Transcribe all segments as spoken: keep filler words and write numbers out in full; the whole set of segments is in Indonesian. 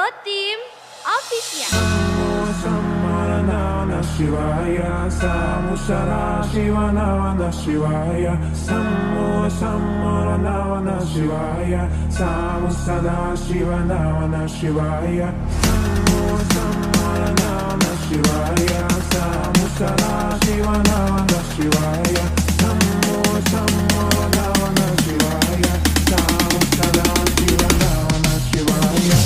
Tim Official. Shivaya Samusara Shivanavana Shivaya Sammo Sammaranavana Shivaya Samusada Shivanavana Shivaya Sammo Sammaranavana Shivaya Samusada Shivanavana Shivaya Sammo Sammaranavana Shivaya Samusada Shivanavana Shivaya.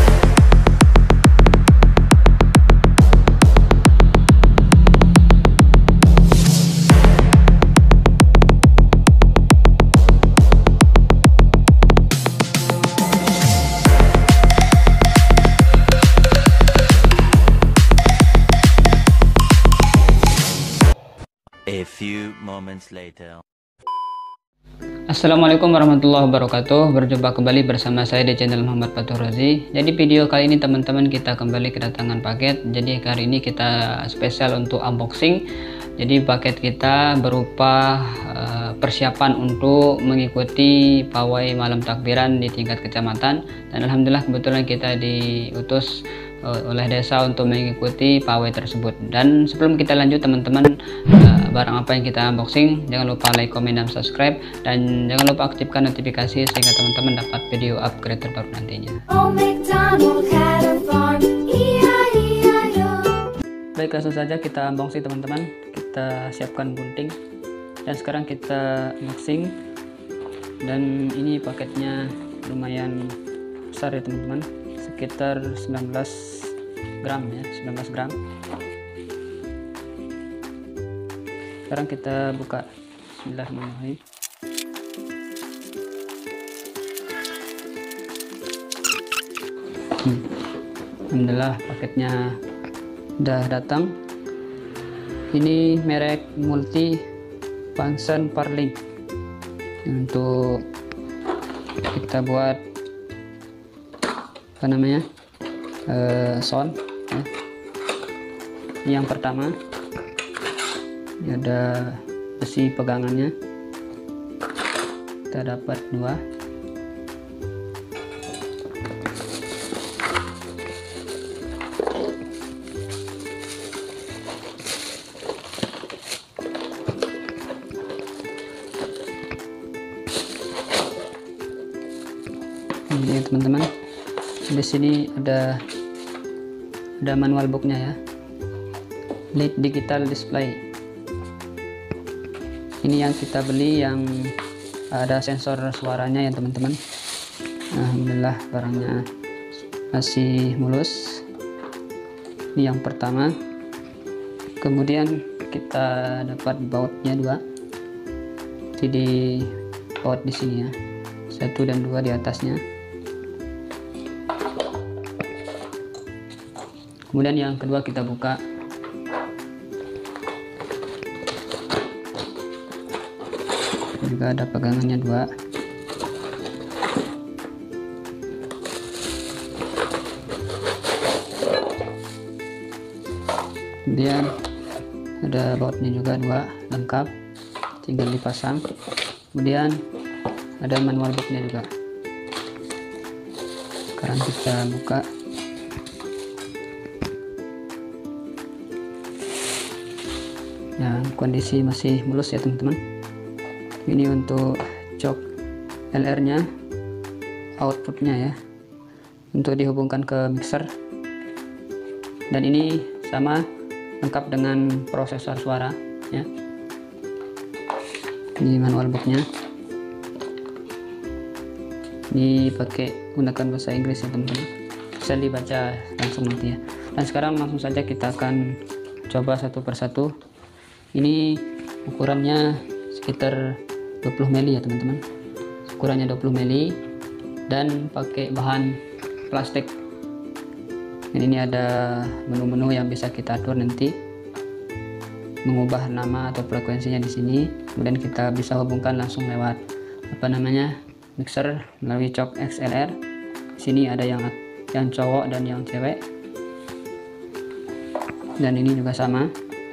A few moments later. Assalamualaikum warahmatullahi wabarakatuh. Berjumpa kembali bersama saya di channel Muhammad Fatur Razi. Jadi video kali ini teman-teman kita kembali kedatangan paket. Jadi hari ini kita spesial untuk unboxing. Jadi paket kita berupa uh, persiapan untuk mengikuti pawai malam takbiran di tingkat kecamatan. Dan alhamdulillah kebetulan kita diutus oleh desa untuk mengikuti pawai tersebut. Dan sebelum kita lanjut teman-teman, uh, barang apa yang kita unboxing, jangan lupa like, komen, dan subscribe, dan jangan lupa aktifkan notifikasi sehingga teman-teman dapat video upgrade terbaru nantinya. Baik, langsung saja kita unboxing teman-teman. Kita siapkan gunting dan sekarang kita unboxing. Dan ini paketnya lumayan besar ya teman-teman, sekitar sembilan belas gram ya, sembilan belas gram. Sekarang kita buka. Bismillahirrahmanirrahim. hmm. Alhamdulillah paketnya udah datang. Ini merek multi function Parling untuk kita buat apa namanya uh, sound ya. Ini yang pertama, ini ada besi pegangannya, kita dapat dua. Ini teman-teman, di sini ada ada manual booknya ya, lead digital display. Ini yang kita beli, yang ada sensor suaranya ya teman-teman. Alhamdulillah barangnya masih mulus. Ini yang pertama. Kemudian kita dapat bautnya dua, jadi baut di sini ya, satu dan dua di atasnya. Kemudian yang kedua kita buka. Juga ada pegangannya dua. Kemudian ada bautnya juga dua, lengkap, tinggal dipasang. Kemudian ada manual booknya juga. Sekarang kita buka. Ya, kondisi masih mulus ya teman-teman. Ini untuk jok L R nya, outputnya ya, untuk dihubungkan ke mixer. Dan ini sama, lengkap dengan prosesor suara ya. Ini manual booknya, ini pakai gunakan bahasa Inggris ya teman-teman, bisa dibaca langsung nanti ya. Dan sekarang langsung saja kita akan coba satu persatu. Ini ukurannya sekitar dua puluh mili ya teman-teman, ukurannya dua puluh mili dan pakai bahan plastik. Dan ini ada menu-menu yang bisa kita atur nanti, mengubah nama atau frekuensinya di sini. Kemudian kita bisa hubungkan langsung lewat apa namanya mixer melalui jok X L R. Di sini ada yang yang cowok dan yang cewek. Dan ini juga sama.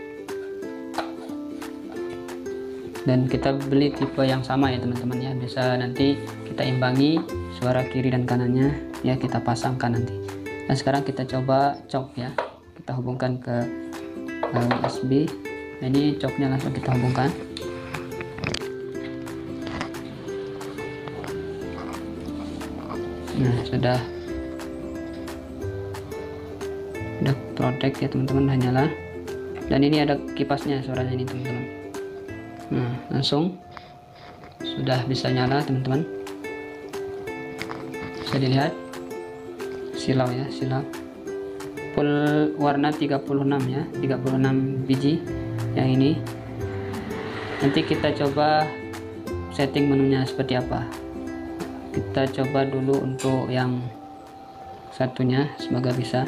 Dan kita beli tipe yang sama ya teman-teman ya, bisa nanti kita imbangi suara kiri dan kanannya ya, kita pasangkan nanti. Dan sekarang kita coba cok ya, kita hubungkan ke U S B. Nah, ini coknya langsung kita hubungkan. Nah, sudah udah protect ya teman-teman, udah nyala. Dan ini ada kipasnya, suaranya ini teman-teman. Nah, langsung sudah bisa nyala teman-teman. Bisa dilihat silau ya, silau full warna tiga puluh enam ya, tiga puluh enam biji yang ini. Nanti kita coba setting menunya seperti apa. Kita coba dulu untuk yang satunya, semoga bisa.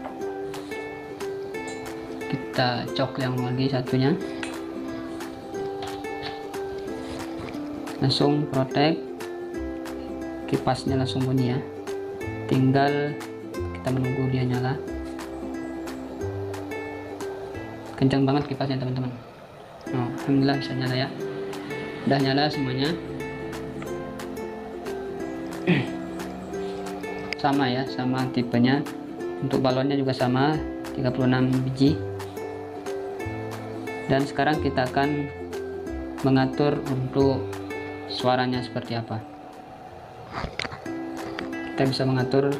Kita cok yang lagi satunya, langsung protect, kipasnya langsung bunyi ya, tinggal kita menunggu dia nyala. Kencang banget kipasnya teman-teman. Oh, alhamdulillah bisa nyala ya, udah nyala semuanya. Sama ya, sama tipenya. Untuk balonnya juga sama, tiga puluh enam biji. Dan sekarang kita akan mengatur untuk suaranya seperti apa. Kita bisa mengatur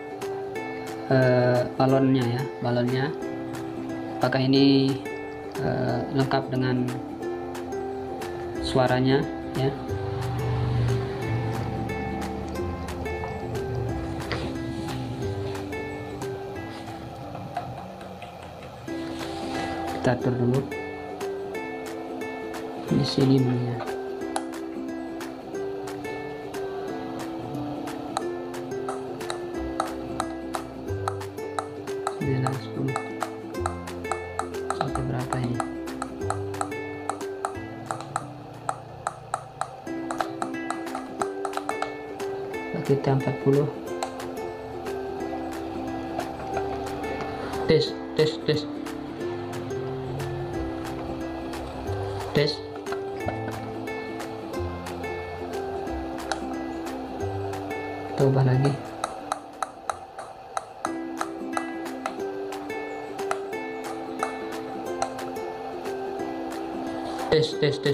uh, balonnya ya, balonnya apakah ini uh, lengkap dengan suaranya ya. Kita atur dulu di sini ya. sembilan sepuluh sampai berapa ini? Kita empat puluh. Tes tes tes tes. Kita ubah lagi. Tes tes tes.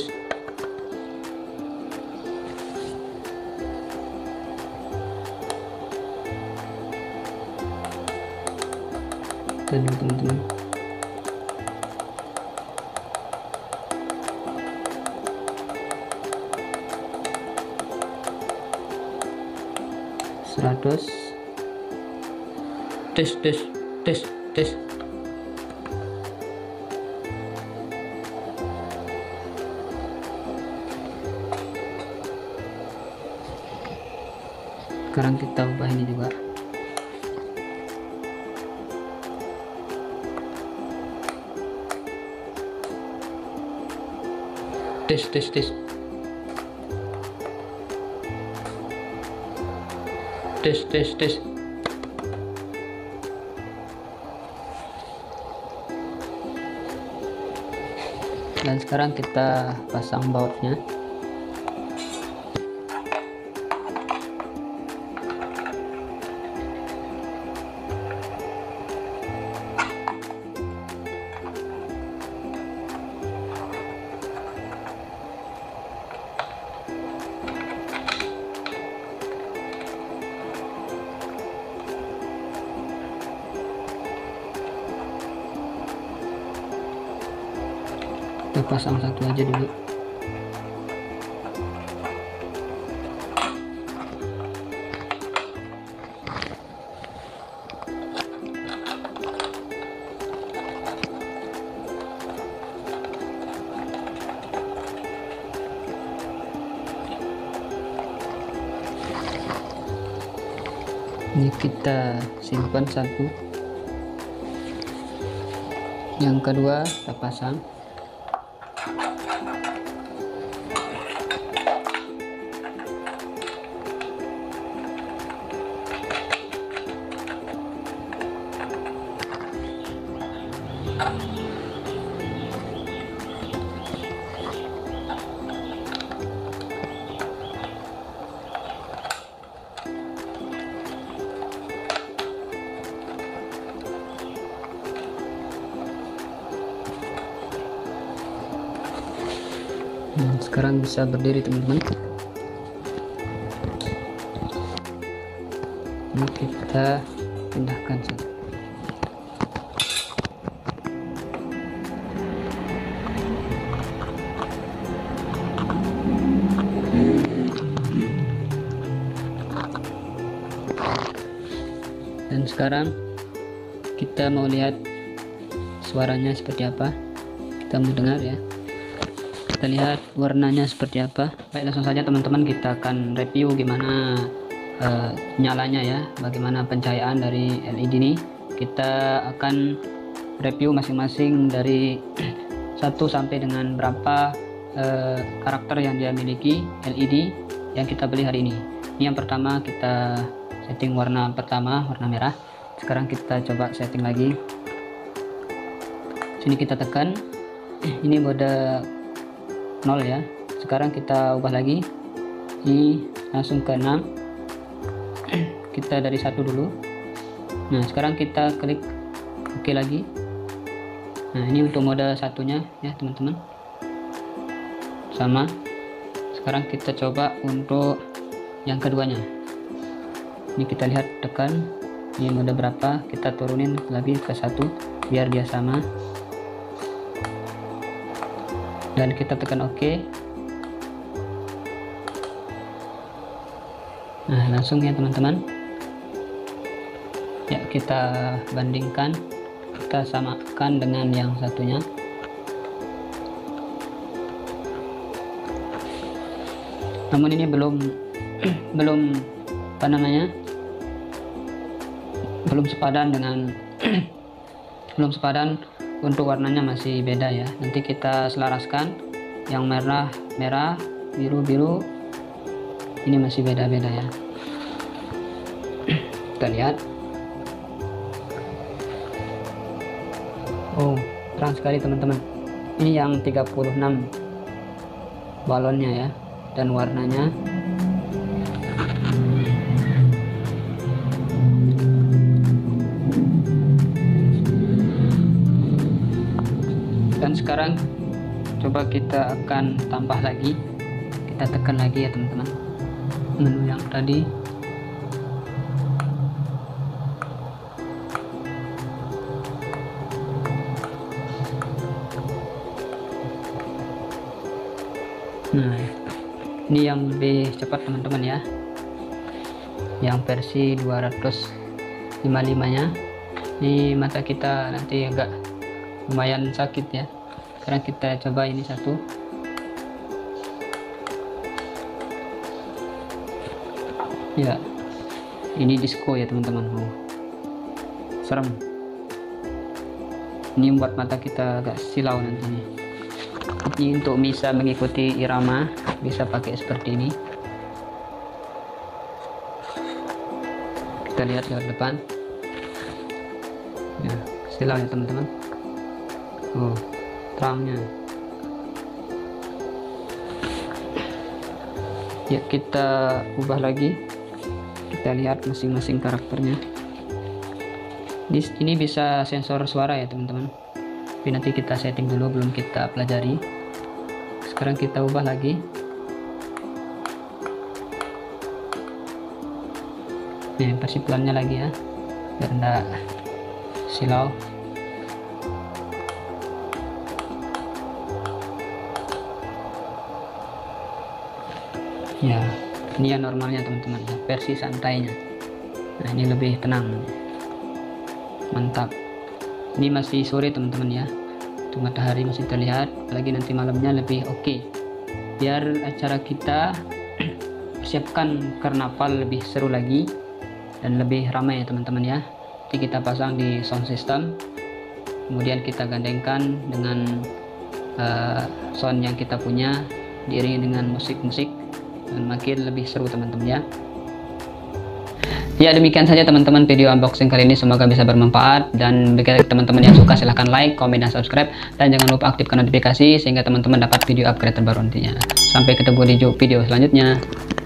Teman-teman, seratus. Tes tes tes tes. Sekarang kita ubah ini juga. Tes tes tes. Tes tes tes. Dan sekarang kita pasang bautnya. Kita pasang satu aja dulu. Ini kita simpan satu. Yang kedua kita pasang. Nah, sekarang bisa berdiri teman-teman. Ini kita pindahkan saja. Dan sekarang kita mau lihat suaranya seperti apa. Kita mau dengar ya. Kita lihat warnanya seperti apa. Baik, langsung saja teman-teman, kita akan review gimana uh, nyalanya ya, bagaimana pencahayaan dari L E D ini. Kita akan review masing-masing dari satu sampai dengan berapa uh, karakter yang dia miliki L E D yang kita beli hari ini. Ini yang pertama, kita setting warna pertama, warna merah. Sekarang kita coba setting lagi. Sini kita tekan, ini mode nol ya. Sekarang kita ubah lagi, ini langsung ke enam. Kita dari satu dulu. Nah, sekarang kita klik oke lagi. Nah, ini untuk mode satunya ya teman-teman, sama. Sekarang kita coba untuk yang keduanya. Ini kita lihat, tekan, ini mode berapa, kita turunin lagi ke satu biar dia sama, dan kita tekan OK. Nah, langsung ya teman-teman ya, kita bandingkan, kita samakan dengan yang satunya. Namun ini belum belum apa namanya belum sepadan dengan belum sepadan untuk warnanya, masih beda ya. Nanti kita selaraskan, yang merah merah, biru biru, ini masih beda-beda ya. Kita lihat, oh terang sekali teman-teman. Ini yang tiga puluh enam balonnya ya, dan warnanya dan sekarang coba kita akan tambah lagi. Kita tekan lagi ya teman-teman, menu yang tadi. Nah, ini yang lebih cepat teman-teman ya, yang versi dua ratus lima puluh lima nya. Ini mata kita nanti agak lumayan sakit ya. Sekarang kita coba ini satu. Ya, ini disco ya teman-teman. Oh, serem. Ini membuat mata kita agak silau nantinya. Ini untuk bisa mengikuti irama, bisa pakai seperti ini. Kita lihat lewat depan. Ya, silau ya teman-teman. Oh, terangnya ya. Kita ubah lagi, kita lihat masing-masing karakternya. Ini bisa sensor suara ya teman-teman, tapi nanti kita setting dulu, belum kita pelajari. Sekarang kita ubah lagi. Nih, versi pelannya lagi ya, biar enggak silau. Ya, ini yang normalnya teman-teman, versi santainya. Nah, ini lebih tenang, mantap. Ini masih sore teman-teman ya, itu matahari masih terlihat, lagi nanti malamnya lebih oke okay. Biar acara kita persiapkan karnaval lebih seru lagi dan lebih ramai ya teman-teman ya. Nanti kita pasang di sound system, kemudian kita gandengkan dengan uh, sound yang kita punya, diiringi dengan musik-musik, dan makin lebih seru teman-teman ya. Ya, demikian saja teman-teman video unboxing kali ini, semoga bisa bermanfaat. Dan bagi teman-teman yang suka silahkan like, komen, dan subscribe, dan jangan lupa aktifkan notifikasi sehingga teman-teman dapat video upgrade terbaru nantinya. Sampai ketemu di video selanjutnya.